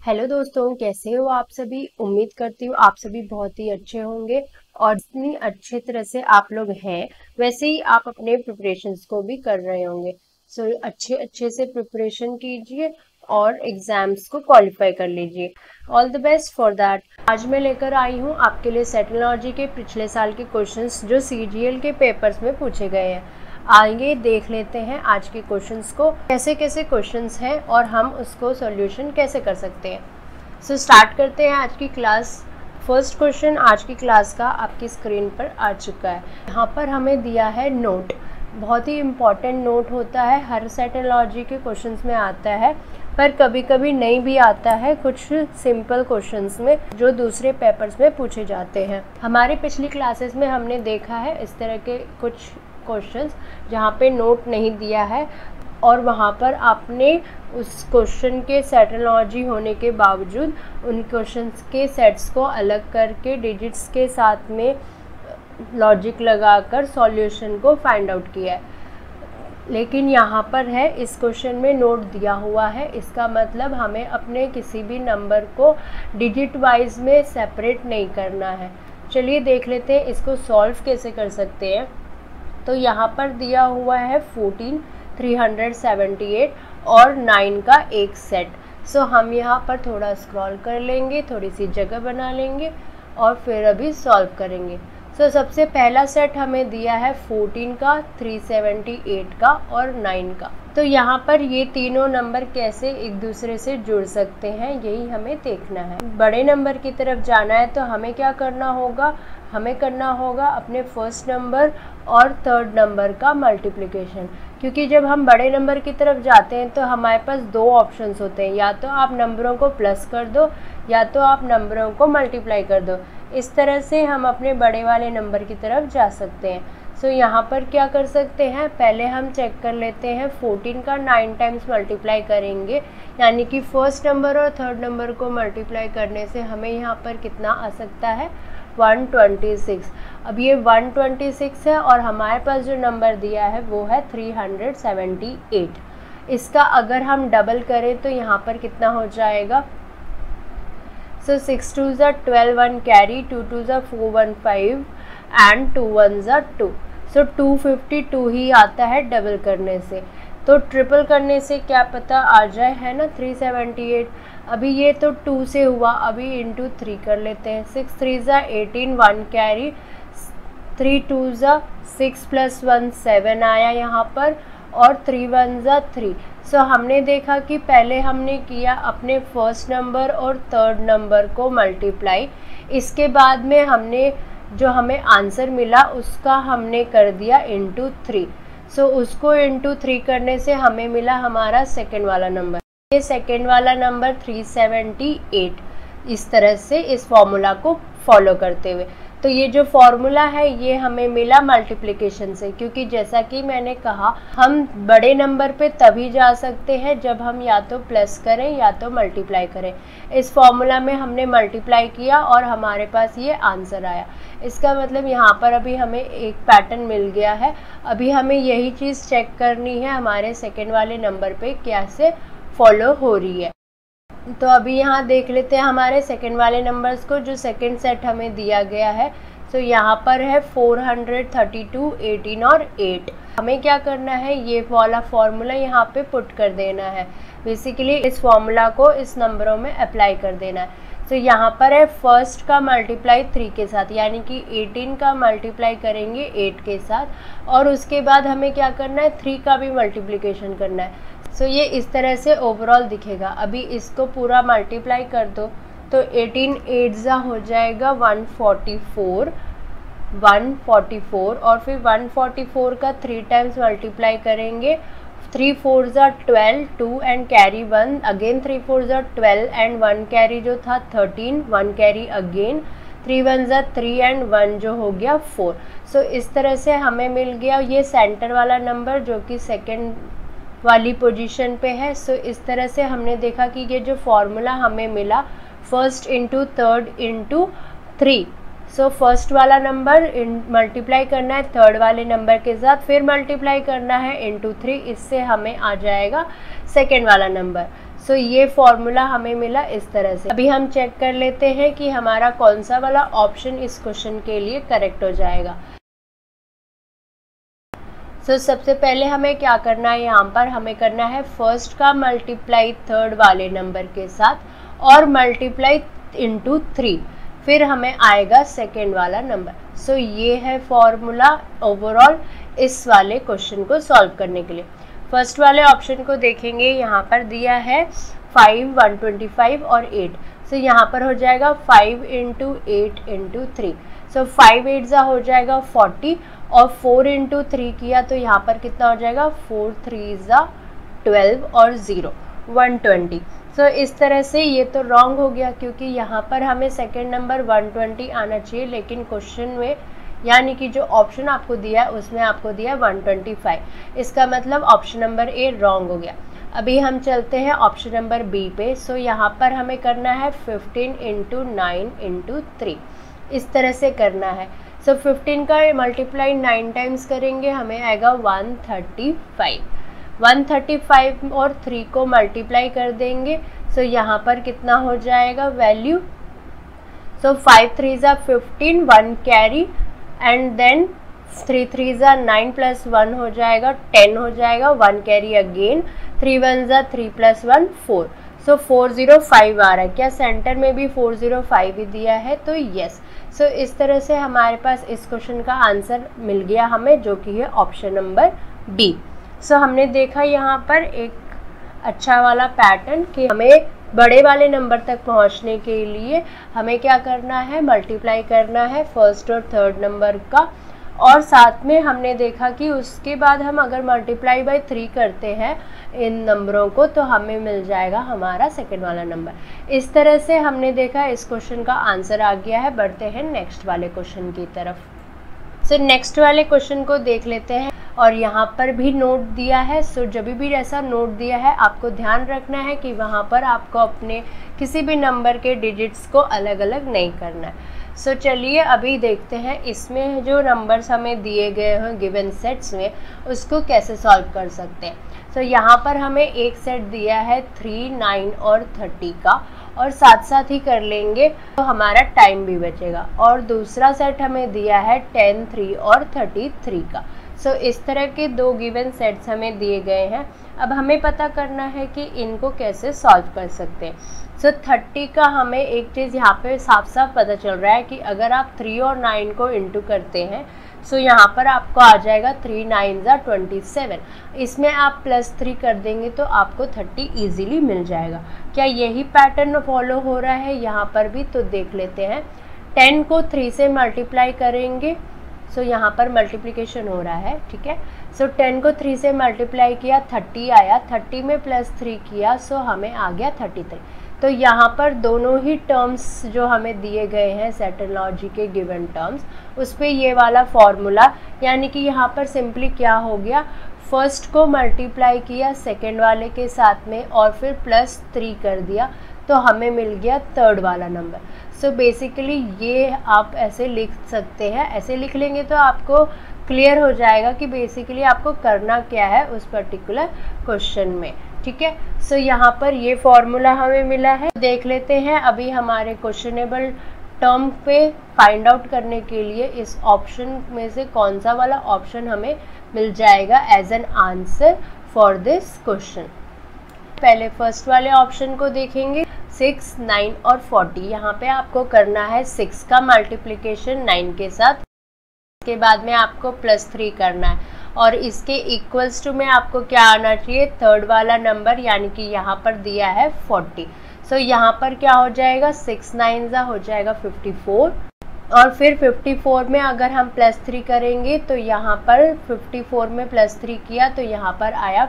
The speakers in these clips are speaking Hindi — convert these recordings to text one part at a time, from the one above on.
हेलो दोस्तों, कैसे हो आप सभी। उम्मीद करती हूँ आप सभी बहुत ही अच्छे होंगे और जितनी अच्छे तरह से आप लोग हैं वैसे ही आप अपने प्रिपरेशंस को भी कर रहे होंगे। सो अच्छे से प्रिपरेशन कीजिए और एग्जाम्स को क्वालिफाई कर लीजिए। All the best for that. आज मैं लेकर आई हूँ आपके लिए सेटोलॉजी के पिछले साल के क्वेश्चंस जो सीजीएल के पेपर्स में पूछे गए हैं। आइए देख लेते हैं आज के क्वेश्चंस को, कैसे कैसे क्वेश्चंस हैं और हम उसको सॉल्यूशन कैसे कर सकते हैं। सो स्टार्ट करते हैं आज की क्लास। फर्स्ट क्वेश्चन आज की क्लास का आपकी स्क्रीन पर आ चुका है। यहाँ पर हमें दिया है नोट। बहुत ही इम्पॉर्टेंट नोट होता है, हर सेटोलॉजी के क्वेश्चंस में आता है, पर कभी कभी नहीं भी आता है कुछ सिंपल क्वेश्चंस में जो दूसरे पेपर्स में पूछे जाते हैं। हमारी पिछली क्लासेस में हमने देखा है इस तरह के कुछ क्वेश्चंस जहाँ पे नोट नहीं दिया है और वहाँ पर आपने उस क्वेश्चन के सेटोलॉजी होने के बावजूद उन क्वेश्चंस के सेट्स को अलग करके डिजिट्स के साथ में लॉजिक लगाकर सॉल्यूशन को फाइंड आउट किया है। लेकिन यहाँ पर है इस क्वेश्चन में नोट दिया हुआ है, इसका मतलब हमें अपने किसी भी नंबर को डिजिट वाइज में सेपरेट नहीं करना है। चलिए देख लेते हैं इसको सॉल्व कैसे कर सकते हैं। तो यहाँ पर दिया हुआ है 14, 378 और 9 का एक सेट। सो हम यहाँ पर थोड़ा स्क्रॉल कर लेंगे, थोड़ी सी जगह बना लेंगे और फिर अभी सॉल्व करेंगे। सो सबसे पहला सेट हमें दिया है 14 का, 378 का और 9 का। तो यहाँ पर ये तीनों नंबर कैसे एक दूसरे से जुड़ सकते हैं यही हमें देखना है। बड़े नंबर की तरफ जाना है तो हमें क्या करना होगा, हमें करना होगा अपने फर्स्ट नंबर और थर्ड नंबर का मल्टीप्लिकेशन। क्योंकि जब हम बड़े नंबर की तरफ जाते हैं तो हमारे पास दो ऑप्शंस होते हैं, या तो आप नंबरों को प्लस कर दो या तो आप नंबरों को मल्टीप्लाई कर दो। इस तरह से हम अपने बड़े वाले नंबर की तरफ जा सकते हैं। सो यहाँ पर क्या कर सकते हैं, पहले हम चेक कर लेते हैं 14 का 9 टाइम्स मल्टीप्लाई करेंगे, यानी कि फर्स्ट नंबर और थर्ड नंबर को मल्टीप्लाई करने से हमें यहाँ पर कितना आ सकता है, 126। अब ये 126 है और हमारे पास जो नंबर दिया है वो है 378। इसका अगर हम डबल करें तो यहाँ पर कितना हो जाएगा। सो 6 2 ज़ा 12, 1 कैरी, 2 2 ज़ा 4, 1 5 एंड 2 1 ज़ा 2। सो 252 ही आता है डबल करने से। तो ट्रिपल करने से क्या पता आ जाए, है ना, 378। अभी ये तो 2 से हुआ, अभी इंटू 3 कर लेते हैं। 6 3 ज़ा 18, 1 कैरी, 3 2 ज़ा 6 प्लस 1 7 आया यहाँ पर और 3 1 ज़ा 3। सो हमने देखा कि पहले हमने किया अपने फर्स्ट नंबर और थर्ड नंबर को मल्टीप्लाई, इसके बाद में हमने जो हमें आंसर मिला उसका हमने कर दिया इंटू 3। सो उसको इंटू 3 करने से हमें मिला हमारा सेकेंड वाला नंबर। ये सेकेंड वाला नंबर 378। इस तरह से इस फॉर्मूला को फॉलो करते हुए, तो ये जो फॉर्मूला है ये हमें मिला मल्टीप्लिकेशन से, क्योंकि जैसा कि मैंने कहा हम बड़े नंबर पे तभी जा सकते हैं जब हम या तो प्लस करें या तो मल्टीप्लाई करें। इस फॉर्मूला में हमने मल्टीप्लाई किया और हमारे पास ये आंसर आया। इसका मतलब यहाँ पर अभी हमें एक पैटर्न मिल गया है। अभी हमें यही चीज़ चेक करनी है हमारे सेकेंड वाले नंबर पे कैसे फॉलो हो रही है। तो अभी यहाँ देख लेते हैं हमारे सेकंड वाले नंबर्स को, जो सेकंड सेट हमें दिया गया है। तो यहाँ पर है 432, 18 और 8। हमें क्या करना है, ये वाला फॉर्मूला यहाँ पे पुट कर देना है। बेसिकली इस फॉर्मूला को इस नंबरों में अप्लाई कर देना है। तो यहाँ पर है फर्स्ट का मल्टीप्लाई 3 के साथ, यानी कि 18 का मल्टीप्लाई करेंगे 8 के साथ, और उसके बाद हमें क्या करना है, 3 का भी मल्टीप्लिकेशन करना है। सो ये इस तरह से ओवरऑल दिखेगा। अभी इसको पूरा मल्टीप्लाई कर दो तो 18 8 ज़ा हो जाएगा 144 और फिर 144 का 3 टाइम्स मल्टीप्लाई करेंगे। 3 4 ज़ा 12, 2 एंड कैरी 1, अगेन 3 4 ज़ा 12 एंड 1 कैरी जो था 13, 1 कैरी अगेन, 3 1 ज़ा 3 एंड 1 जो हो गया 4। सो इस तरह से हमें मिल गया ये सेंटर वाला नंबर जो कि सेकेंड वाली पोजीशन पे है। सो इस तरह से हमने देखा कि ये जो फॉर्मूला हमें मिला first into third into 3। So first वाला नंबर मल्टीप्लाई करना है थर्ड वाले नंबर के साथ, फिर मल्टीप्लाई करना है इंटू 3, इससे हमें आ जाएगा सेकेंड वाला नंबर। सो ये फॉर्मूला हमें मिला इस तरह से। अभी हम चेक कर लेते हैं कि हमारा कौन सा वाला ऑप्शन इस क्वेश्चन के लिए करेक्ट हो जाएगा। सो सबसे पहले हमें क्या करना है, यहाँ पर हमें करना है फर्स्ट का मल्टीप्लाई थर्ड वाले नंबर के साथ और मल्टीप्लाई इनटू 3, फिर हमें आएगा सेकेंड वाला नंबर। सो ये है फॉर्मूला ओवरऑल इस वाले क्वेश्चन को सॉल्व करने के लिए। फर्स्ट वाले ऑप्शन को देखेंगे, यहाँ पर दिया है 5, 125 और 8। सो यहाँ पर हो जाएगा 5 इंटू 8 इंटू 3। सो 5 8 ज़ा हो जाएगा 40 और 4 इंटू 3 किया तो यहाँ पर कितना हो जाएगा 4 3 ज़ा 12 और 0 120। सो इस तरह से ये तो रॉन्ग हो गया क्योंकि यहाँ पर हमें सेकेंड नंबर 120 आना चाहिए, लेकिन क्वेश्चन में यानी कि जो ऑप्शन आपको दिया है उसमें आपको दिया है 125। इसका मतलब ऑप्शन नंबर ए रॉन्ग हो गया। अभी हम चलते हैं ऑप्शन नंबर बी पे। सो यहाँ पर हमें करना है 15 इंटू 9 इंटू 3, इस तरह से करना है। सो 15 का मल्टीप्लाई 9 टाइम्स करेंगे, हमें आएगा 135। 135 और 3 को मल्टीप्लाई कर देंगे। सो यहाँ पर कितना हो जाएगा वैल्यू, सो 5 3 ज़ा 15, 1 कैरी एंड देन 3 3 ज़ा 9 प्लस 1 हो जाएगा 10 हो जाएगा, 1 कैरी अगेन, 3 1 ज़ा 3 प्लस 1 4। सो 405 आ रहा है। क्या सेंटर में भी 405 ही दिया है? तो यस। सो इस तरह से हमारे पास इस क्वेश्चन का आंसर मिल गया हमें, जो कि है ऑप्शन नंबर बी। सो हमने देखा यहाँ पर एक अच्छा वाला पैटर्न कि हमें बड़े वाले नंबर तक पहुँचने के लिए हमें क्या करना है, मल्टीप्लाई करना है फर्स्ट और थर्ड नंबर का, और साथ में हमने देखा कि उसके बाद हम अगर मल्टीप्लाई बाय 3 करते हैं इन नंबरों को तो हमें मिल जाएगा हमारा सेकंड वाला नंबर। इस तरह से हमने देखा इस क्वेश्चन का आंसर आ गया है। बढ़ते हैं नेक्स्ट वाले क्वेश्चन की तरफ। सो नेक्स्ट वाले क्वेश्चन को देख लेते हैं और यहाँ पर भी नोट दिया है। सो जब भी ऐसा नोट दिया है आपको ध्यान रखना है कि वहाँ पर आपको अपने किसी भी नंबर के डिजिट्स को अलग अलग नहीं करना है। सो चलिए अभी देखते हैं इसमें जो नंबर्स हमें दिए गए हैं गिवन सेट्स में उसको कैसे सॉल्व कर सकते हैं। सो यहाँ पर हमें एक सेट दिया है 3, 9 और 30 का, और साथ साथ ही कर लेंगे तो हमारा टाइम भी बचेगा। और दूसरा सेट हमें दिया है 10, 3 और 33 का। सो इस तरह के दो गिवन सेट्स हमें दिए गए हैं। अब हमें पता करना है कि इनको कैसे सॉल्व कर सकते हैं। सो 30 का हमें एक चीज़ यहाँ पे साफ साफ पता चल रहा है कि अगर आप 3 और 9 को इंटू करते हैं सो यहाँ पर आपको आ जाएगा 3 9 ज़ा 27। इसमें आप +3 कर देंगे तो आपको 30 ईजीली मिल जाएगा। क्या यही पैटर्न फॉलो हो रहा है यहाँ पर भी? तो देख लेते हैं। 10 को 3 से मल्टीप्लाई करेंगे, सो यहाँ पर मल्टीप्लिकेशन हो रहा है, ठीक है। सो 10 को 3 से मल्टीप्लाई किया 30 आया, 30 में +3 किया सो हमें आ गया 33। तो यहाँ पर दोनों ही टर्म्स जो हमें दिए गए हैं सेट एंड लॉजिक के गिवन टर्म्स, उस पर ये वाला फॉर्मूला, यानी कि यहाँ पर सिंपली क्या हो गया, फर्स्ट को मल्टीप्लाई किया सेकेंड वाले के साथ में और फिर +3 कर दिया तो हमें मिल गया थर्ड वाला नंबर। सो बेसिकली ये आप ऐसे लिख सकते हैं। ऐसे लिख लेंगे तो आपको क्लियर हो जाएगा कि बेसिकली आपको करना क्या है उस पर्टिकुलर क्वेश्चन में, ठीक है। सो यहाँ पर ये फॉर्मूला हमें मिला है। देख लेते हैं अभी हमारे क्वेश्चनेबल टर्म पे फाइंड आउट करने के लिए इस ऑप्शन में से कौन सा वाला ऑप्शन हमें मिल जाएगा as an answer for this question. पहले फर्स्ट वाले ऑप्शन को देखेंगे, 6, 9 और 40। यहाँ पे आपको करना है 6 का मल्टीप्लिकेशन 9 के साथ, के बाद में आपको +3 करना है और इसके इक्वल्स टू में आपको क्या आना चाहिए, थर्ड वाला नंबर, यानी कि यहाँ पर दिया है 40। सो यहाँ पर क्या हो जाएगा, 6 9 ज़ा हो जाएगा 54 और फिर 54 में अगर हम +3 करेंगे तो यहाँ पर 54 में +3 किया तो यहाँ पर आया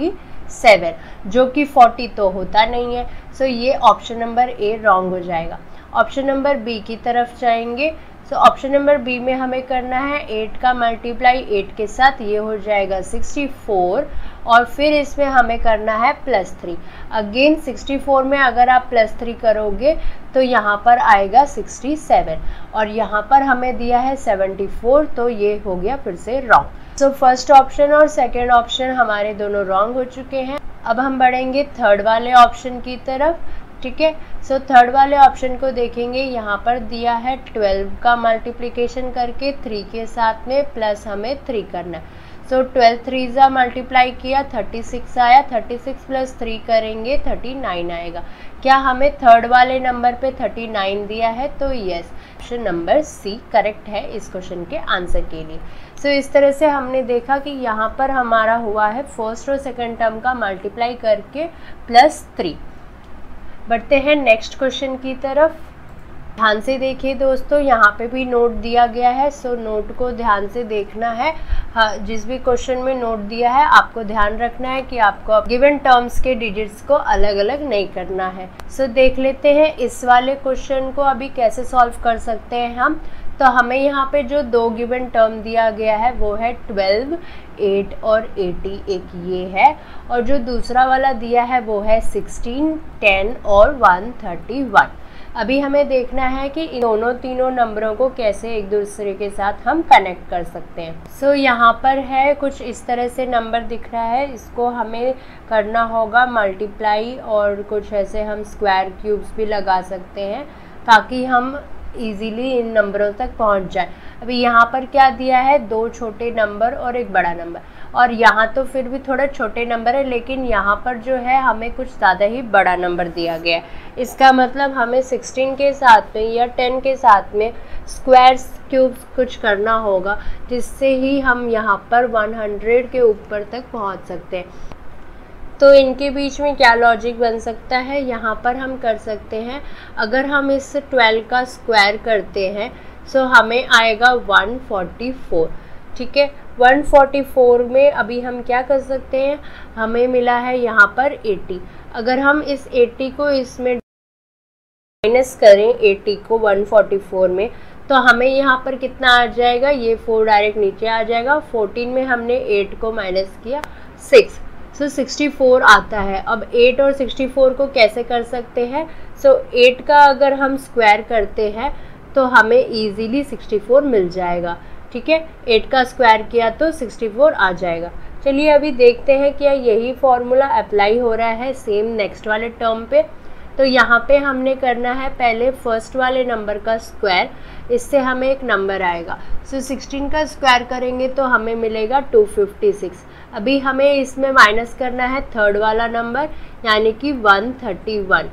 57, जो कि 40 तो होता नहीं है। सो ये ऑप्शन नंबर ए रॉन्ग हो जाएगा। ऑप्शन नंबर बी की तरफ जाएंगे। सो ऑप्शन नंबर बी में हमें करना है 8 का मल्टीप्लाई 8 के साथ, ये हो जाएगा 64 और फिर इसमें हमें करना है +3। अगेन 64 में अगर आप +3 करोगे तो यहाँ पर आएगा 67 और यहाँ पर हमें दिया है 74, तो ये हो गया फिर से रॉन्ग। सो फर्स्ट ऑप्शन और सेकेंड ऑप्शन हमारे दोनों रॉन्ग हो चुके हैं। अब हम बढ़ेंगे थर्ड वाले ऑप्शन की तरफ, ठीक है। सो थर्ड वाले ऑप्शन को देखेंगे, यहाँ पर दिया है 12 का मल्टीप्लिकेशन करके 3 के साथ में प्लस हमें 3 करना है। सो 12 3 ज़ा मल्टीप्लाई किया 36 आया, 36 प्लस 3 करेंगे 39 आएगा। क्या हमें थर्ड वाले नंबर पे 39 दिया है? तो yes, option number C correct है इस क्वेश्चन के आंसर के लिए। सो इस तरह से हमने देखा कि यहाँ पर हमारा हुआ है फर्स्ट और सेकंड टर्म का मल्टीप्लाई करके प्लस 3। बढ़ते हैं नेक्स्ट क्वेश्चन की तरफ। ध्यान से देखिए दोस्तों, यहाँ पे भी नोट दिया गया है, सो नोट को ध्यान से देखना है। हाँ, जिस भी क्वेश्चन में नोट दिया है आपको ध्यान रखना है कि आपको गिवन टर्म्स के डिजिट्स को अलग अलग नहीं करना है। सो देख लेते हैं इस वाले क्वेश्चन को अभी कैसे सॉल्व कर सकते हैं हम। तो हमें यहाँ पे जो दो गिवन टर्म दिया गया है वो है 12, 8 और 80, एक ये है, और जो दूसरा वाला दिया है वो है 16, 10 और 131। अभी हमें देखना है कि इन दोनों तीनों नंबरों को कैसे एक दूसरे के साथ हम कनेक्ट कर सकते हैं। सो यहाँ पर है कुछ इस तरह से नंबर दिख रहा है, इसको हमें करना होगा मल्टीप्लाई, और कुछ ऐसे हम स्क्वायर क्यूब्स भी लगा सकते हैं ताकि हम इजीली इन नंबरों तक पहुंच जाए। अभी यहाँ पर क्या दिया है, दो छोटे नंबर और एक बड़ा नंबर, और यहाँ तो फिर भी थोड़ा छोटे नंबर है, लेकिन यहाँ पर जो है हमें कुछ ज़्यादा ही बड़ा नंबर दिया गया है। इसका मतलब हमें 16 के साथ में या 10 के साथ में स्क्वायर क्यूब्स कुछ करना होगा, जिससे ही हम यहाँ पर 100 के ऊपर तक पहुँच सकते हैं। तो इनके बीच में क्या लॉजिक बन सकता है, यहाँ पर हम कर सकते हैं, अगर हम इस 12 का स्क्वायर करते हैं सो हमें आएगा 144, ठीक है। 144 में अभी हम क्या कर सकते हैं, हमें मिला है यहाँ पर 80, अगर हम इस 80 को इसमें माइनस करें 80 को 144 में, तो हमें यहाँ पर कितना आ जाएगा, ये 4 डायरेक्ट नीचे आ जाएगा। 14 में हमने 8 को माइनस किया 6, सो 64 आता है। अब 8 और 64 को कैसे कर सकते हैं, सो 8 का अगर हम स्क्वायर करते हैं तो हमें इजीली 64 मिल जाएगा, ठीक है। 8 का स्क्वायर किया तो 64 आ जाएगा। चलिए अभी देखते हैं क्या यही फॉर्मूला अप्लाई हो रहा है सेम नेक्स्ट वाले टर्म पे। तो यहाँ पे हमने करना है पहले फर्स्ट वाले नंबर का स्क्वायर, इससे हमें एक नंबर आएगा। सो 16 का स्क्वायर करेंगे तो हमें मिलेगा 256। अभी हमें इसमें माइनस करना है थर्ड वाला नंबर, यानी कि 131।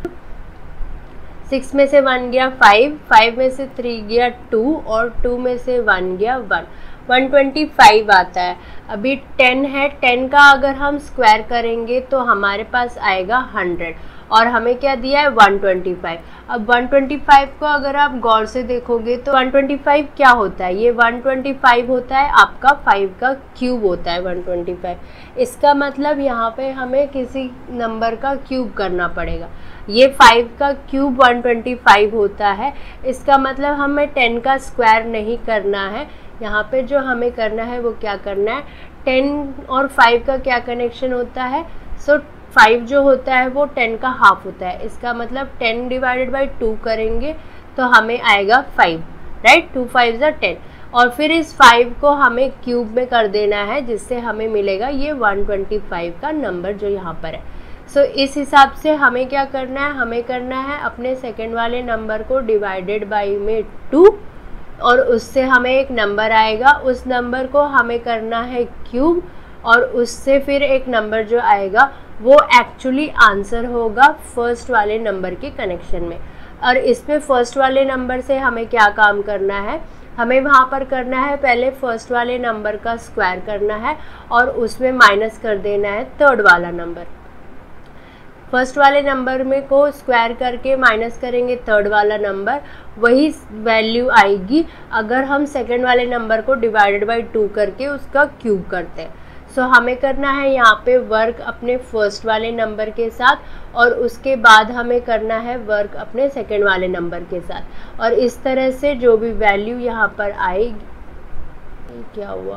6 में से 1 गया 5, 5 में से 3 गया 2, और 2 में से 1 गया 1, 125 आता है। अभी 10 है, 10 का अगर हम स्क्वायर करेंगे तो हमारे पास आएगा 100, और हमें क्या दिया है 125। अब 125 को अगर आप गौर से देखोगे तो 125 क्या होता है, ये 125 होता है आपका 5 का क्यूब होता है 125। इसका मतलब यहाँ पे हमें किसी नंबर का क्यूब करना पड़ेगा। ये 5 का क्यूब 125 होता है, इसका मतलब हमें 10 का स्क्वायर नहीं करना है। यहाँ पे जो हमें करना है वो क्या करना है, 10 और 5 का क्या कनेक्शन होता है, सो 5 जो होता है वो 10 का हाफ होता है। इसका मतलब 10 डिवाइडेड बाई 2 करेंगे तो हमें आएगा 5, राइट। 2 5 ज़ा 10, और फिर इस 5 को हमें क्यूब में कर देना है, जिससे हमें मिलेगा ये 125 का नंबर जो यहाँ पर है। सो इस हिसाब से हमें क्या करना है, हमें करना है अपने सेकंड वाले नंबर को डिवाइडेड बाई में 2, और उससे हमें एक नंबर आएगा, उस नंबर को हमें करना है क्यूब, और उससे फिर एक नंबर जो आएगा वो एक्चुअली आंसर होगा फर्स्ट वाले नंबर के कनेक्शन में। और इसमें फर्स्ट वाले नंबर से हमें क्या काम करना है, हमें वहाँ पर करना है पहले फर्स्ट वाले नंबर का स्क्वायर करना है, और उसमें माइनस कर देना है थर्ड वाला नंबर। फर्स्ट वाले नंबर में को स्क्वायर करके माइनस करेंगे थर्ड वाला नंबर, वही वैल्यू आएगी अगर हम सेकंड वाले नंबर को डिवाइडेड बाई 2 करके उसका क्यूब करते हैं। सो हमें करना है यहाँ पे वर्क अपने फर्स्ट वाले नंबर के साथ, और उसके बाद हमें करना है वर्क अपने सेकंड वाले नंबर के साथ, और इस तरह से जो भी वैल्यू यहाँ पर आएगी, क्या हुआ,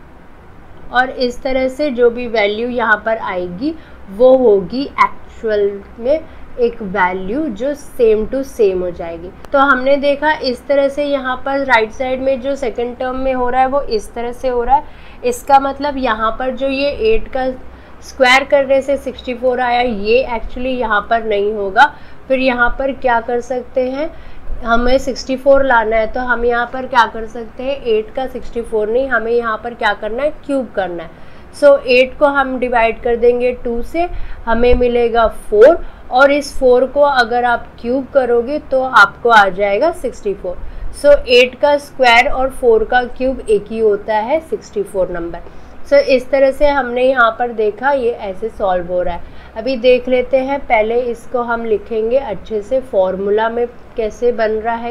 और इस तरह से जो भी वैल्यू यहाँ पर आएगी वो होगी एक्चुअल में एक वैल्यू जो सेम टू सेम हो जाएगी। तो हमने देखा इस तरह से यहाँ पर राइट साइड में जो सेकंड टर्म में हो रहा है वो इस तरह से हो रहा है। इसका मतलब यहाँ पर जो ये 8 का स्क्वायर करने से 64 आया, ये एक्चुअली यहाँ पर नहीं होगा। फिर यहाँ पर क्या कर सकते हैं, हमें 64 लाना है तो हम यहाँ पर क्या कर सकते हैं, 8 का 64 नहीं, हमें यहाँ पर क्या करना है, क्यूब करना है। सो 8 को हम डिवाइड कर देंगे 2 से, हमें मिलेगा 4, और इस 4 को अगर आप क्यूब करोगे तो आपको आ जाएगा 64। सो 8 का स्क्वायर और 4 का क्यूब एक ही होता है 64 नंबर। सो इस तरह से हमने यहाँ पर देखा, ये ऐसे सॉल्व हो रहा है। अभी देख लेते हैं, पहले इसको हम लिखेंगे अच्छे से, फॉर्मूला में कैसे बन रहा है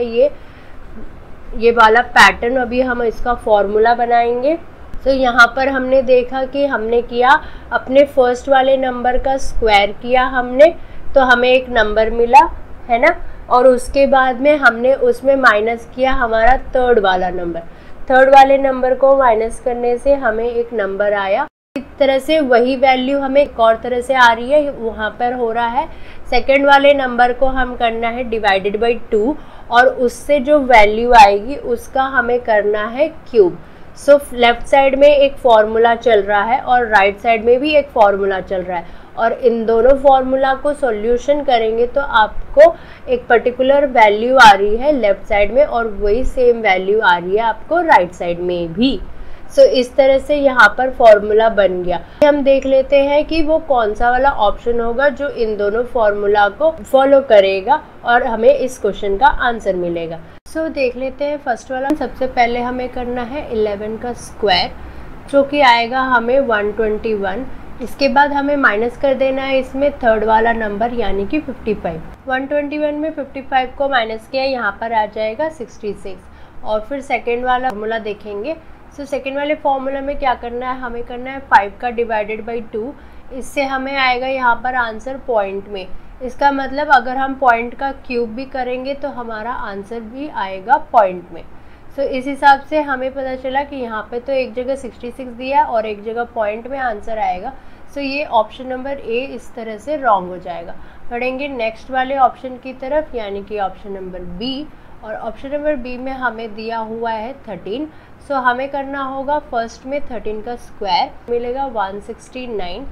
ये वाला पैटर्न, अभी हम इसका फॉर्मूला बनाएंगे। तो यहाँ पर हमने देखा कि हमने किया, अपने फर्स्ट वाले नंबर का स्क्वायर किया हमने, तो हमें एक नंबर मिला है ना, और उसके बाद में हमने उसमें माइनस किया हमारा थर्ड वाला नंबर, थर्ड वाले नंबर को माइनस करने से हमें एक नंबर आया। इस तरह से वही वैल्यू हमें एक और तरह से आ रही है, वहाँ पर हो रहा है सेकंड वाले नंबर को हम करना है डिवाइडेड बाई 2, और उससे जो वैल्यू आएगी उसका हमें करना है क्यूब। सो लेफ्ट साइड में एक फॉर्मूला चल रहा है और राइट साइड में भी एक फॉर्मूला चल रहा है, और इन दोनों फॉर्मूला को सॉल्यूशन करेंगे तो आपको एक पर्टिकुलर वैल्यू आ रही है लेफ्ट साइड में, और वही सेम वैल्यू आ रही है आपको राइट साइड में भी। सो इस तरह से यहाँ पर फॉर्मूला बन गया। हम देख लेते हैं कि वो कौन सा वाला ऑप्शन होगा जो इन दोनों फॉर्मूला को फॉलो करेगा और हमें इस क्वेश्चन का आंसर मिलेगा। सो देख लेते हैं फर्स्ट वाला। सबसे पहले हमें करना है 11 का स्क्वायर, जो कि आएगा हमें 121। इसके बाद हमें माइनस कर देना है इसमें थर्ड वाला नंबर यानी कि 55। 121 में 55 को माइनस किया, यहाँ पर आ जाएगा 66। और फिर सेकेंड वाला फॉर्मूला देखेंगे। सो सेकेंड वाले फॉर्मूला में क्या करना है, हमें करना है 5 का डिवाइडेड बाई 2, इससे हमें आएगा यहाँ पर आंसर पॉइंट में। इसका मतलब अगर हम पॉइंट का क्यूब भी करेंगे तो हमारा आंसर भी आएगा पॉइंट में। सो इस हिसाब से हमें पता चला कि यहाँ पे तो एक जगह 66 दिया और एक जगह पॉइंट में आंसर आएगा। सो ये ऑप्शन नंबर ए इस तरह से रॉन्ग हो जाएगा। बढ़ेंगे नेक्स्ट वाले ऑप्शन की तरफ, यानी कि ऑप्शन नंबर बी, और ऑप्शन नंबर बी में हमें दिया हुआ है 13। सो हमें करना होगा फर्स्ट में 13 का स्क्वायर, मिलेगा 169।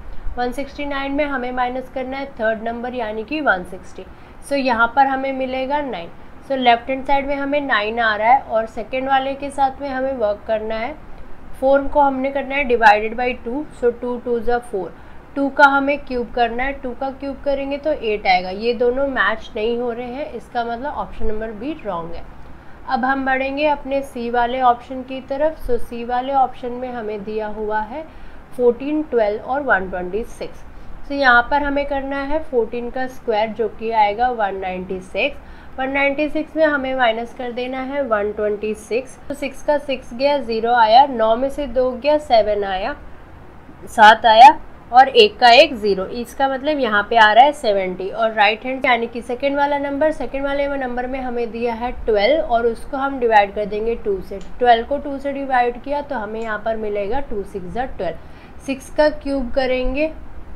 169 में हमें माइनस करना है थर्ड नंबर यानी कि 160। सो यहाँ पर हमें मिलेगा 9। सो लेफ्ट हैंड साइड में हमें 9 आ रहा है, और सेकेंड वाले के साथ में हमें वर्क करना है। 4 को हमने करना है डिवाइडेड बाई 2, सो 2 2 ज़ा 4। 2 का हमें क्यूब करना है, 2 का क्यूब करेंगे तो 8 आएगा। ये दोनों मैच नहीं हो रहे हैं, इसका मतलब ऑप्शन नंबर बी रॉन्ग है। अब हम बढ़ेंगे अपने सी वाले ऑप्शन की तरफ। सो सी वाले ऑप्शन में हमें दिया हुआ है 14, 12 और 126। सो यहाँ पर हमें करना है 14 का स्क्वायर, जो कि आएगा 196। 196 में हमें माइनस कर देना है 126। तो 6 का 6 गया, 0 आया, 9 में से 2 गया, 7 आया, 7 आया, और 1 का 1 0। इसका मतलब यहाँ पे आ रहा है 70। और राइट हैंड यानी कि सेकेंड वाला नंबर, सेकेंड वाले नंबर में हमें दिया है 12, और उसको हम डिवाइड कर देंगे 2 से। 12 को 2 से डिवाइड किया तो हमें यहाँ पर मिलेगा 2 6 ज़ा 12। 6 का क्यूब करेंगे,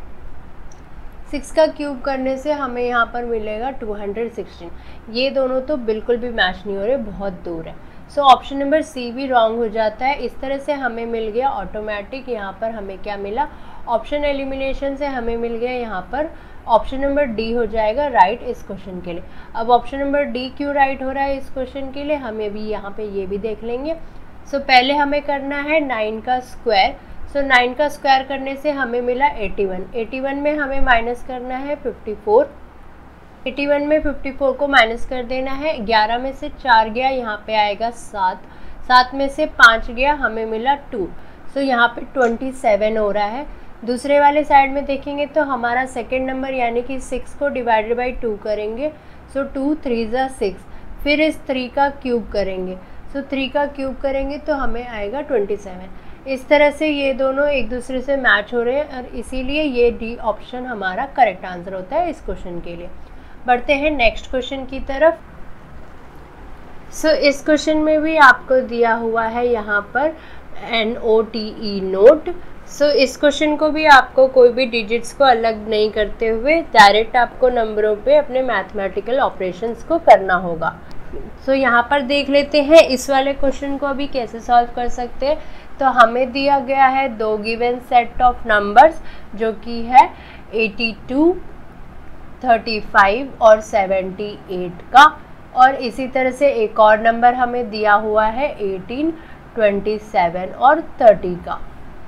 6 का क्यूब करने से हमें यहाँ पर मिलेगा 216। ये दोनों तो बिल्कुल भी मैच नहीं हो रहे, बहुत दूर है। सो ऑप्शन नंबर सी भी रॉन्ग हो जाता है। इस तरह से हमें मिल गया ऑटोमेटिक, यहाँ पर हमें क्या मिला, ऑप्शन एलिमिनेशन से हमें मिल गया यहाँ पर ऑप्शन नंबर डी हो जाएगा राइट इस क्वेश्चन के लिए। अब ऑप्शन नंबर डी क्यों राइट हो रहा है इस क्वेश्चन के लिए, हमें भी यहाँ पे ये भी देख लेंगे। सो पहले हमें करना है 9 का स्क्वायर। सो 9 का स्क्वायर करने से हमें मिला 81। 81 में हमें माइनस करना है 54। 81 में 54 को माइनस कर देना है, 11 में से 4 गया, यहाँ पे आएगा 7, 7 में से 5 गया, हमें मिला 2। सो यहाँ पे 27 हो रहा है। दूसरे वाले साइड में देखेंगे तो हमारा सेकेंड नंबर यानी कि 6 को डिवाइडेड बाई 2 करेंगे। सो 2 3 ज़ा 6, फिर इस 3 का क्यूब करेंगे। सो 3 का क्यूब करेंगे तो हमें आएगा 27। इस तरह से ये दोनों एक दूसरे से मैच हो रहे हैं, और इसीलिए ये डी ऑप्शन हमारा करेक्ट आंसर होता है इस क्वेश्चन के लिए। बढ़ते हैं नेक्स्ट क्वेश्चन की तरफ। सो इस क्वेश्चन में भी आपको दिया हुआ है यहाँ पर NOTE नोट। सो इस क्वेश्चन को भी आपको कोई भी डिजिट्स को अलग नहीं करते हुए डायरेक्ट आपको नंबरों पे अपने मैथमेटिकल ऑपरेशंस को करना होगा। सो यहाँ पर देख लेते हैं इस वाले क्वेश्चन को अभी कैसे सॉल्व कर सकते हैं। तो हमें दिया गया है दो गिवन सेट ऑफ नंबर्स जो कि है 82, 35 और 78 का, और इसी तरह से एक और नंबर हमें दिया हुआ है 18, 27 और 30 का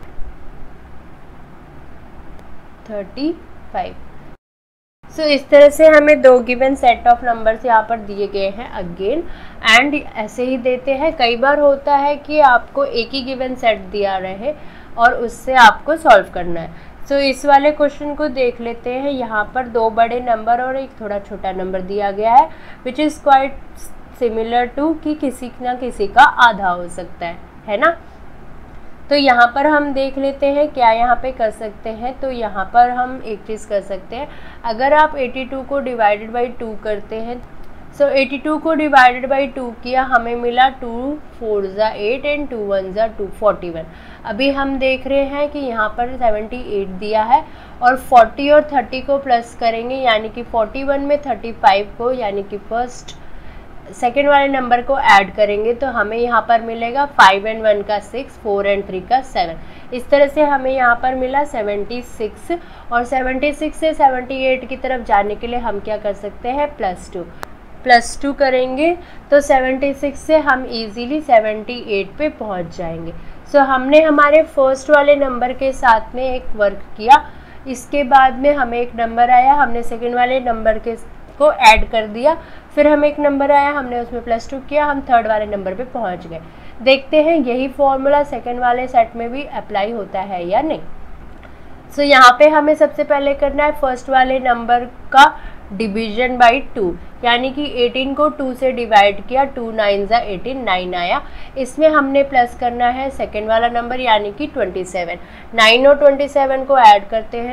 35। सो इस तरह से हमें दो गिवन सेट ऑफ नंबर्स यहाँ पर दिए गए हैं अगेन, एंड ऐसे ही देते हैं। कई बार होता है कि आपको एक ही गिवन सेट दिया रहे और उससे आपको सॉल्व करना है। सो इस वाले क्वेश्चन को देख लेते हैं। यहाँ पर दो बड़े नंबर और एक थोड़ा छोटा नंबर दिया गया है, which is quite similar to कि किसी ना किसी का आधा हो सकता है ना। तो यहाँ पर हम देख लेते हैं क्या यहाँ पे कर सकते हैं। तो यहाँ पर हम एक चीज़ कर सकते हैं, अगर आप 82 को डिवाइडेड बाई 2 करते हैं, सो 82 को डिवाइडेड बाई 2 किया, हमें मिला 2 4 ज़ा 8 एंड 2 1 ज़ा 2 41। अभी हम देख रहे हैं कि यहाँ पर 78 दिया है और 40 और 30 को प्लस करेंगे, यानी कि 41 में 35 को यानी कि सेकेंड वाले नंबर को ऐड करेंगे तो हमें यहाँ पर मिलेगा 5 एंड 1 का 6, 4 एंड 3 का 7। इस तरह से हमें यहाँ पर मिला 76, और 76 से 78 की तरफ जाने के लिए हम क्या कर सकते हैं, +2 करेंगे तो 76 से हम इजीली 78 पे पहुँच जाएंगे। सो हमने हमारे फर्स्ट वाले नंबर के साथ में एक वर्क किया, इसके बाद में हमें एक नंबर आया, हमने सेकेंड वाले नंबर को ऐड कर दिया, फिर हमें एक नंबर आया, हमने उसमें +2 किया, हम थर्ड वाले नंबर पे पहुंच गए। देखते हैं यही फॉर्मूला सेकंड वाले सेट में भी अप्लाई होता है या नहीं। सो यहाँ पे हमें सबसे पहले करना है फर्स्ट वाले नंबर का डिवीजन बाई 2, यानी कि 18 को 2 से डिवाइड किया, 2 9 ज़ा 18, 9 आया। इसमें हमने प्लस करना है सेकेंड वाला नंबर यानी कि 27। 9 और 27 को ऐड करते हैं,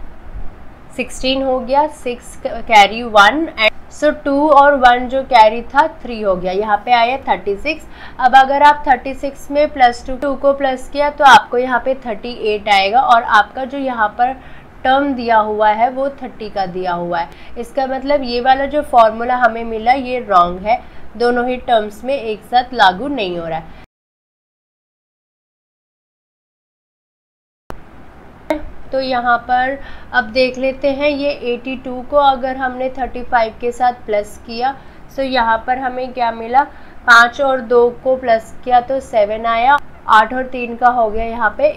16 हो गया, 6 कैरी 1 एंड सो 2 और 1 जो कैरी था 3 हो गया, यहाँ पे आया 36। अब अगर आप 36 में +2 को प्लस किया तो आपको यहाँ पे 38 आएगा, और आपका जो यहाँ पर टर्म दिया हुआ है वो 30 का दिया हुआ है। इसका मतलब ये वाला जो फॉर्मूला हमें मिला ये रॉन्ग है, दोनों ही टर्म्स में एक साथ लागू नहीं हो रहा है। तो यहाँ पर अब देख लेते हैं, ये 82 को अगर हमने 35 के साथ प्लस किया, सो यहाँ पर हमें क्या मिला, 5 और 2 को प्लस किया तो 7 आया, 8 और 3 का हो गया यहाँ पे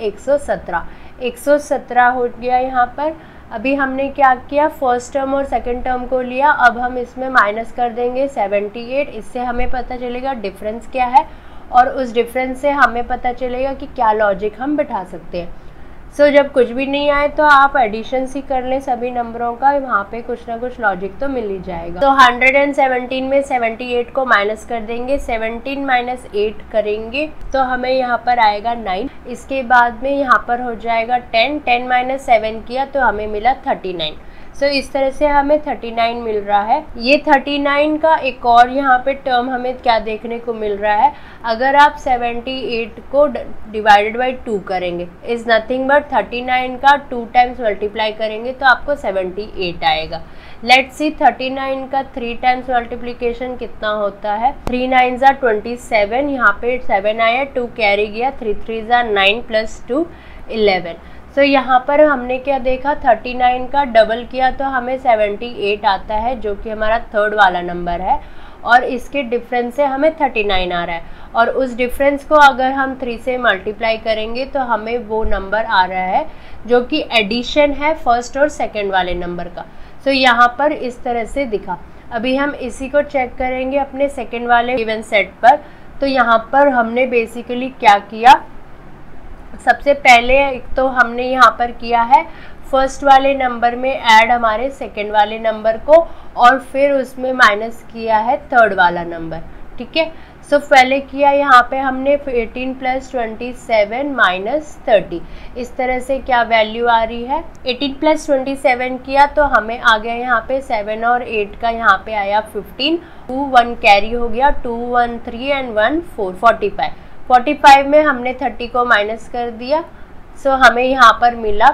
117 हो गया यहाँ पर। अभी हमने क्या किया, फर्स्ट टर्म और सेकंड टर्म को लिया, अब हम इसमें माइनस कर देंगे 78। इससे हमें पता चलेगा डिफरेंस क्या है, और उस डिफरेंस से हमें पता चलेगा कि क्या लॉजिक हम बिठा सकते हैं। सो जब कुछ भी नहीं आए तो आप एडिशन ही कर लें सभी नंबरों का, वहाँ पे कुछ ना कुछ लॉजिक तो मिल ही जाएगा। तो 117 में 78 को माइनस कर देंगे, 17 - 8 करेंगे तो हमें यहाँ पर आएगा 9। इसके बाद में यहाँ पर हो जाएगा 10 - 7 किया तो हमें मिला 39। सो इस तरह से हमें 39 मिल रहा है। ये 39 का एक और यहाँ पे टर्म हमें क्या देखने को मिल रहा है, अगर आप 78 को डिवाइडेड बाई 2 करेंगे, इज़ नथिंग बट 39 का 2 टाइम्स मल्टीप्लाई करेंगे तो आपको 78 आएगा। लेट्स सी 39 का 3 टाइम्स मल्टीप्लीकेशन कितना होता है, 3 9 ज़ा 27, यहाँ पे 7 आया, 2 कैरी गया, 3 3 ज़ा 9 + 2 11। तो यहाँ पर हमने क्या देखा, 39 का डबल किया तो हमें 78 आता है, जो कि हमारा थर्ड वाला नंबर है, और इसके डिफरेंस से हमें 39 आ रहा है, और उस डिफरेंस को अगर हम 3 से मल्टीप्लाई करेंगे तो हमें वो नंबर आ रहा है जो कि एडिशन है फर्स्ट और सेकंड वाले नंबर का। सो यहाँ पर इस तरह से दिखा। अभी हम इसी को चेक करेंगे अपने सेकंड वाले गिवन सेट पर। तो यहाँ पर हमने बेसिकली क्या किया, सबसे पहले एक तो हमने यहाँ पर किया है फर्स्ट वाले नंबर में ऐड हमारे सेकंड वाले नंबर को, और फिर उसमें माइनस किया है थर्ड वाला नंबर, ठीक है। सो पहले किया यहाँ पे हमने 18 + 27 - 30, इस तरह से क्या वैल्यू आ रही है, 18 + 27 किया तो हमें आ गया यहाँ पे 7 और 8 का यहाँ पे आया 15, 2 1 कैरी हो गया, 2 1 3 एंड 1 4, 45 में हमने 30 को माइनस कर दिया, सो हमें यहाँ पर मिला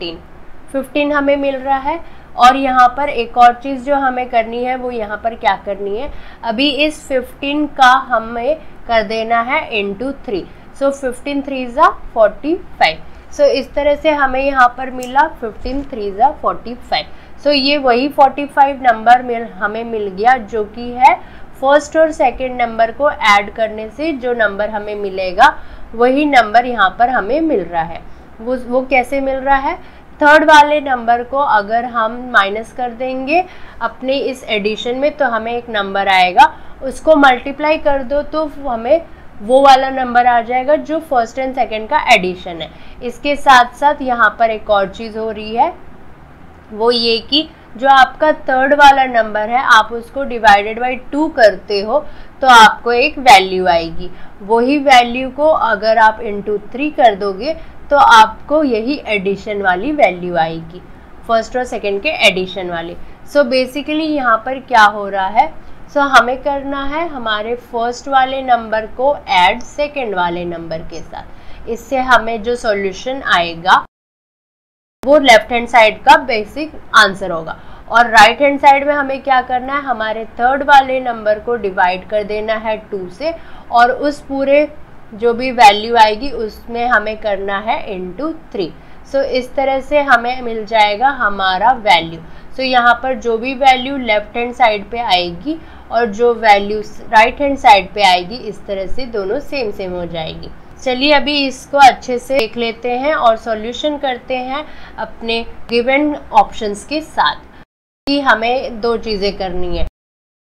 15 हमें मिल रहा है। और यहाँ पर एक और चीज़ जो हमें करनी है वो यहाँ पर क्या करनी है, अभी इस 15 का हमें कर देना है into 3। सो 15 3 ज़ा 45। सो इस तरह से हमें यहाँ पर मिला 15 3 ज़ा 45। सो ये वही 45 नंबर हमें मिल गया जो कि है फर्स्ट और सेकंड नंबर को ऐड करने से जो नंबर हमें मिलेगा वही नंबर यहाँ पर हमें मिल रहा है। वो कैसे मिल रहा है? थर्ड वाले नंबर को अगर हम माइनस कर देंगे अपने इस एडिशन में तो हमें एक नंबर आएगा, उसको मल्टीप्लाई कर दो तो हमें वो वाला नंबर आ जाएगा जो फर्स्ट एंड सेकंड का एडिशन है। इसके साथ साथ यहाँ पर एक और चीज़ हो रही है, वो ये कि जो आपका थर्ड वाला नंबर है आप उसको डिवाइडेड बाई 2 करते हो तो आपको एक वैल्यू आएगी। वही वैल्यू को अगर आप इंटू 3 कर दोगे तो आपको यही एडिशन वाली वैल्यू आएगी, फर्स्ट और सेकंड के एडिशन वाली। सो बेसिकली यहाँ पर क्या हो रहा है, हमें करना है हमारे फर्स्ट वाले नंबर को ऐड सेकंड वाले नंबर के साथ। इससे हमें जो सॉल्यूशन आएगा वो लेफ्ट हैंड साइड का बेसिक आंसर होगा। और राइट हैंड साइड में हमें क्या करना है, हमारे थर्ड वाले नंबर को डिवाइड कर देना है 2 से और उस पूरे जो भी वैल्यू आएगी उसमें हमें करना है इंटू 3। सो इस तरह से हमें मिल जाएगा हमारा वैल्यू। सो यहाँ पर जो भी वैल्यू लेफ्ट हैंड साइड पे आएगी और जो वैल्यू राइट हैंड साइड पे आएगी इस तरह से दोनों सेम सेम हो जाएगी। चलिए अभी इसको अच्छे से देख लेते हैं और सॉल्यूशन करते हैं अपने गिवन ऑप्शंस के साथ। कि हमें 2 चीज़ें करनी है,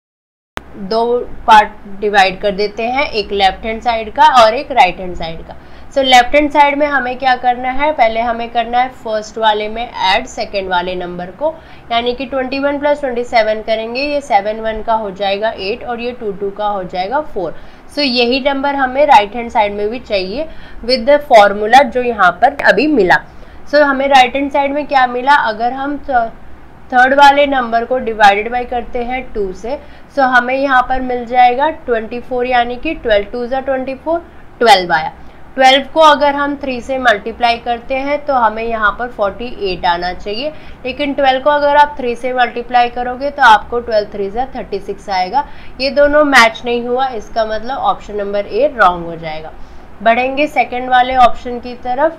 2 पार्ट डिवाइड कर देते हैं, एक लेफ्ट हैंड साइड का और एक राइट हैंड साइड का। सो लेफ्ट हैंड साइड में हमें क्या करना है, पहले हमें करना है फर्स्ट वाले में ऐड सेकंड वाले नंबर को, यानी कि 21 + 27 करेंगे, ये 7 1 का हो जाएगा 8 और ये 2 2 का हो जाएगा 4। सो यही नंबर हमें राइट हैंड साइड में भी चाहिए विद द फॉर्मूला जो यहाँ पर अभी मिला। सो हमें राइट हैंड साइड में क्या मिला, अगर हम थर्ड वाले नंबर को डिवाइडेड बाई करते हैं 2 से, सो हमें यहाँ पर मिल जाएगा 24, यानी कि 12 2 ज़ा 24, 12 आया। 12 को अगर हम 3 से मल्टीप्लाई करते हैं तो हमें यहाँ पर 48 आना चाहिए, लेकिन 12 को अगर आप 3 से मल्टीप्लाई करोगे तो आपको 12 3 ज़ा 36 आएगा। ये दोनों मैच नहीं हुआ, इसका मतलब ऑप्शन नंबर ए रॉन्ग हो जाएगा। बढ़ेंगे सेकंड वाले ऑप्शन की तरफ।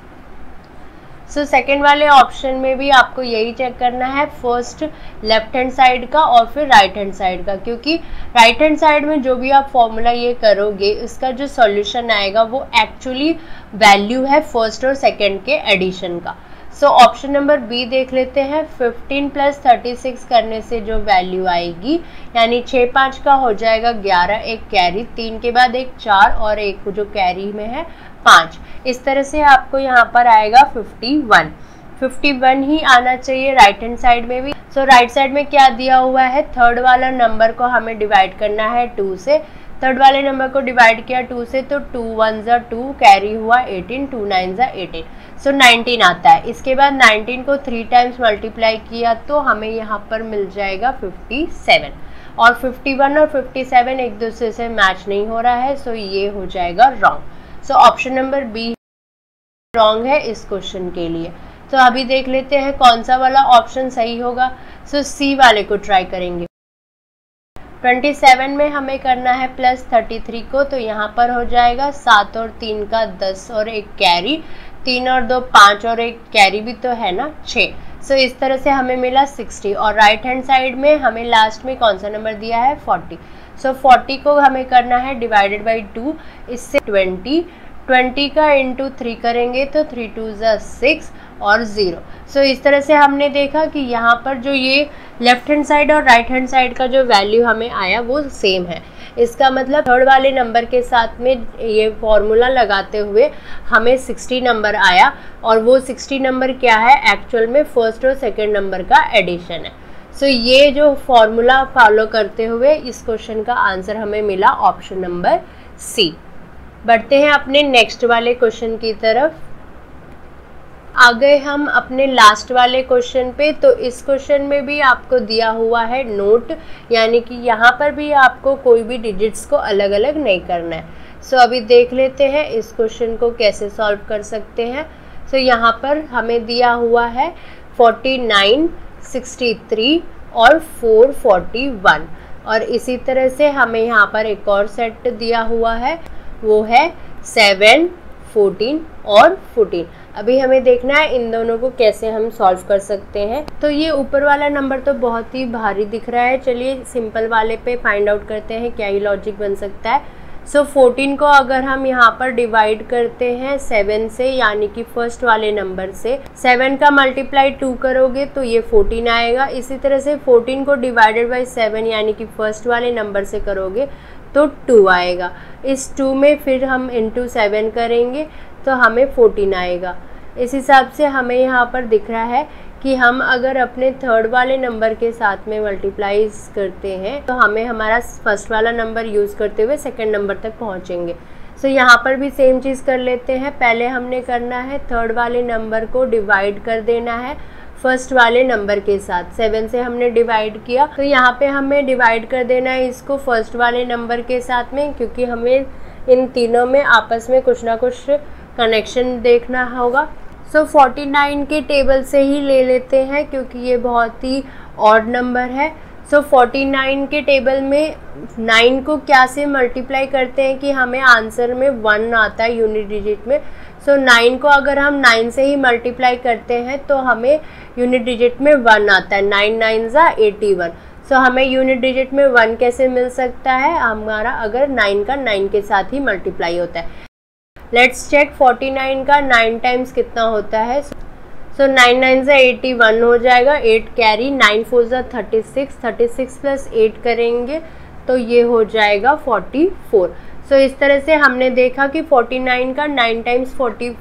सो सेकेंड वाले ऑप्शन में भी आपको यही चेक करना है, फर्स्ट लेफ्ट हैंड साइड का और फिर राइट हैंड साइड का, क्योंकि राइट हैंड साइड में जो भी आप फॉर्मूला ये करोगे इसका जो सॉल्यूशन आएगा वो एक्चुअली वैल्यू है फर्स्ट और सेकेंड के एडिशन का। सो ऑप्शन नंबर बी देख लेते हैं। 15 + 36 करने से जो वैल्यू आएगी, यानी 6 5 का हो जाएगा 11, एक कैरी, 3 के बाद एक 4 और एक जो कैरी में है 5। इस तरह से आपको यहाँ पर आएगा 51 ही आना चाहिए राइट हैंड साइड में भी। सो राइट साइड में क्या दिया हुआ है, थर्ड वाला नंबर को हमें डिवाइड करना है 2 से। थर्ड वाले नंबर को डिवाइड किया 2 से तो 2 1 ज़ा 2, कैरी हुआ 18, 2 9 ज़ा 18, सो 19 आता है। इसके बाद 19 को 3 टाइम्स मल्टीप्लाई किया तो हमें यहाँ पर मिल जाएगा 57, और 51 और 57 एक दूसरे से मैच नहीं हो रहा है, सो ये हो जाएगा wrong. So option number B wrong है इस क्वेश्चन के लिए। तो अभी देख लेते हैं कौन सा वाला ऑप्शन सही होगा। सो सी वाले को ट्राई करेंगे। 27 में हमें करना है +33 को, तो यहाँ पर हो जाएगा 7 और 3 का 10 और एक कैरी, 3 और 2 5 और एक कैरी भी तो है ना 6। सो इस तरह से हमें मिला 60, और राइट हैंड साइड में हमें लास्ट में कौन सा नंबर दिया है 40। सो 40 को हमें करना है डिवाइडेड बाई 2, इससे 20 का इंटू 3 करेंगे तो 3 2 ज़ा 6 और 0। सो इस तरह से हमने देखा कि यहाँ पर जो ये लेफ्ट हैंड साइड और राइट हैंड साइड का जो वैल्यू हमें आया वो सेम है। इसका मतलब थर्ड वाले नंबर के साथ में ये फॉर्मूला लगाते हुए हमें 60 नंबर आया, और वो 60 नंबर क्या है, एक्चुअल में फर्स्ट और सेकेंड नंबर का एडिशन है। सो ये जो फॉर्मूला फॉलो करते हुए इस क्वेश्चन का आंसर हमें मिला ऑप्शन नंबर सी। बढ़ते हैं अपने नेक्स्ट वाले क्वेश्चन की तरफ। आ गए हम अपने लास्ट वाले क्वेश्चन पे। तो इस क्वेश्चन में भी आपको दिया हुआ है नोट, यानी कि यहाँ पर भी आपको कोई भी डिजिट्स को अलग अलग नहीं करना है। सो अभी देख लेते हैं इस क्वेश्चन को कैसे सॉल्व कर सकते हैं। सो यहाँ पर हमें दिया हुआ है 49, 63 और 441, और इसी तरह से हमें यहाँ पर एक और सेट दिया हुआ है, वो है 7, 14 और 14। अभी हमें देखना है इन दोनों को कैसे हम सॉल्व कर सकते हैं। तो ये ऊपर वाला नंबर तो बहुत ही भारी दिख रहा है, चलिए सिंपल वाले पे फाइंड आउट करते हैं क्या ही लॉजिक बन सकता है। सो 14 को अगर हम यहाँ पर डिवाइड करते हैं 7 से, यानी कि फर्स्ट वाले नंबर से, 7 का मल्टीप्लाई 2 करोगे तो ये 14 आएगा। इसी तरह से 14 को डिवाइडेड बाई 7 यानी कि फर्स्ट वाले नंबर से करोगे तो 2 आएगा। इस 2 में फिर हम इंटू 7 करेंगे तो हमें 14 आएगा। इस हिसाब से हमें यहाँ पर दिख रहा है कि हम अगर अपने थर्ड वाले नंबर के साथ में मल्टीप्लाइज करते हैं तो हमें हमारा फर्स्ट वाला नंबर यूज़ करते हुए सेकंड नंबर तक पहुँचेंगे। सो यहाँ पर भी सेम चीज़ कर लेते हैं। पहले हमने करना है थर्ड वाले नंबर को डिवाइड कर देना है फर्स्ट वाले नंबर के साथ। 7 से हमने डिवाइड किया तो यहाँ पे हमें डिवाइड कर देना है इसको फर्स्ट वाले नंबर के साथ में, क्योंकि हमें इन तीनों में आपस में कुछ ना कुछ कनेक्शन देखना होगा। सो 49 के टेबल से ही ले लेते हैं क्योंकि ये बहुत ही ऑड नंबर है। सो 49 के टेबल में 9 को क्या से मल्टीप्लाई करते हैं कि हमें आंसर में 1 आता है यूनिट डिजिट में। सो 9 को अगर हम 9 से ही मल्टीप्लाई करते हैं तो हमें यूनिट डिजिट में 1 आता है। 9 9 ज़ा 81। सो हमें यूनिट डिजिट में 1 कैसे मिल सकता है, हमारा अगर 9 का 9 के साथ ही मल्टीप्लाई होता है। लेट्स चेक 49 का 9 टाइम्स कितना होता है। सो 9 9 ज़ा 81 हो जाएगा, 8 कैरी, 9 4 ज़ा 36, 36 प्लस 8 करेंगे तो ये हो जाएगा 44। सो इस तरह से हमने देखा कि 49 का 9 टाइम्स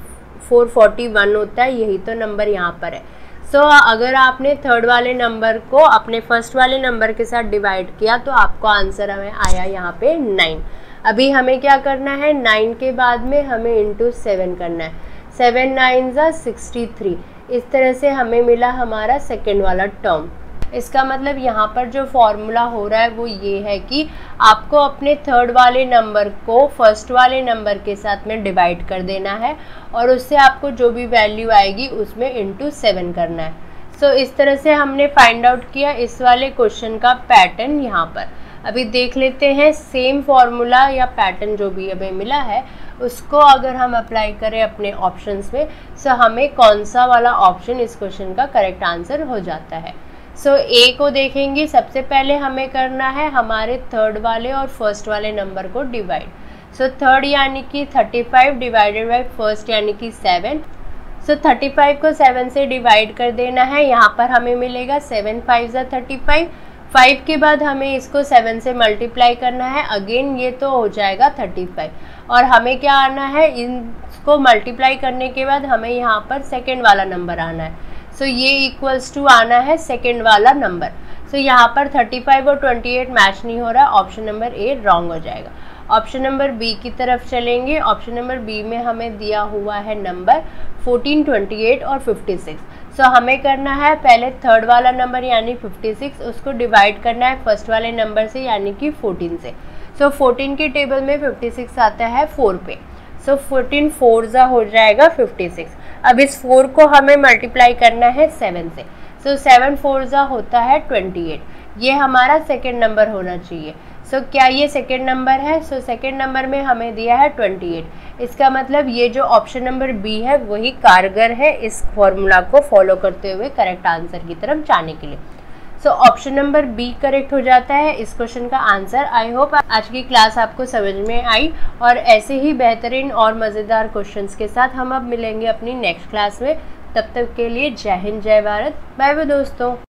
44 41 होता है, यही तो नंबर यहाँ पर है। सो अगर आपने थर्ड वाले नंबर को अपने फर्स्ट वाले नंबर के साथ डिवाइड किया तो आपको आंसर हमें आया यहाँ पे 9। अभी हमें क्या करना है, 9 के बाद में हमें इंटू 7 करना है। 7 9 ज़ा 63। इस तरह से हमें मिला हमारा सेकेंड वाला टर्म। इसका मतलब यहाँ पर जो फॉर्मूला हो रहा है वो ये है कि आपको अपने थर्ड वाले नंबर को फर्स्ट वाले नंबर के साथ में डिवाइड कर देना है और उससे आपको जो भी वैल्यू आएगी उसमें इंटू 7 करना है। सो इस तरह से हमने फाइंड आउट किया इस वाले क्वेश्चन का पैटर्न यहाँ पर। अभी देख लेते हैं सेम फॉर्मूला या पैटर्न जो भी हमें मिला है उसको अगर हम अप्लाई करें अपने ऑप्शंस में, सो हमें कौन सा वाला ऑप्शन इस क्वेश्चन का करेक्ट आंसर हो जाता है। सो ए को देखेंगे, सबसे पहले हमें करना है हमारे थर्ड वाले और फर्स्ट वाले नंबर को डिवाइड। सो थर्ड यानी कि 35 डिवाइडेड बाई फर्स्ट यानी कि 7। सो 35 को 7 से डिवाइड कर देना है। यहाँ पर हमें मिलेगा 7 5 ज़ा 35। 5 के बाद हमें इसको 7 से मल्टीप्लाई करना है, अगेन ये तो हो जाएगा 35। और हमें क्या आना है, इसको मल्टीप्लाई करने के बाद हमें यहाँ पर सेकेंड वाला नंबर आना है। सो ये इक्वल्स टू आना है सेकेंड वाला नंबर। सो यहाँ पर 35 और 28 मैच नहीं हो रहा, ऑप्शन नंबर ए रॉन्ग हो जाएगा। ऑप्शन नंबर बी की तरफ चलेंगे। ऑप्शन नंबर बी में हमें दिया हुआ है नंबर 14, 28 और 56। सो हमें करना है पहले थर्ड वाला नंबर यानी 56, उसको डिवाइड करना है फर्स्ट वाले नंबर से यानी कि 14 से। सो 14 के टेबल में 56 आता है 4 पे। सो 14 4 ज़ा हो जाएगा 56। अब इस 4 को हमें मल्टीप्लाई करना है 7 से। सो 7 4 ज़ा होता है 28। ये हमारा सेकेंड नंबर होना चाहिए। सो क्या ये सेकेंड नंबर है? सो सेकेंड नंबर में हमें दिया है 28। इसका मतलब ये जो ऑप्शन नंबर बी है वही कारगर है इस फॉर्मूला को फॉलो करते हुए करेक्ट आंसर की तरफ जाने के लिए। So option number B correct हो जाता है इस क्वेश्चन का आंसर। आई होप आज की क्लास आपको समझ में आई और ऐसे ही बेहतरीन और मज़ेदार क्वेश्चंस के साथ हम अब मिलेंगे अपनी नेक्स्ट क्लास में। तब तक के लिए जय हिंद, जय भारत, बाय बाय दोस्तों।